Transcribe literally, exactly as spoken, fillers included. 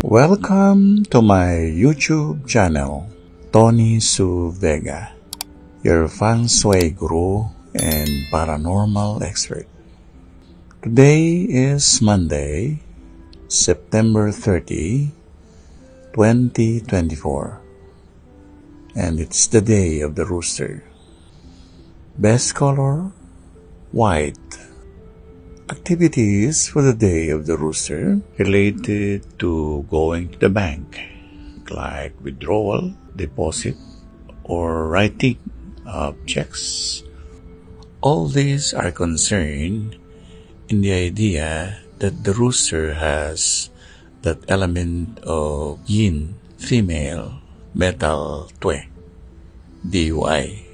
Welcome to my YouTube channel, Tony Suvega, your Feng Shui guru and paranormal expert. Today is Monday, September thirtieth, twenty twenty-four, and it's the day of the Rooster. Best color, white. Activities for the day of the Rooster related to going to the bank, like withdrawal, deposit, or writing of checks. All these are concerned in the idea that the Rooster has that element of yin, female, metal, twe, D U I.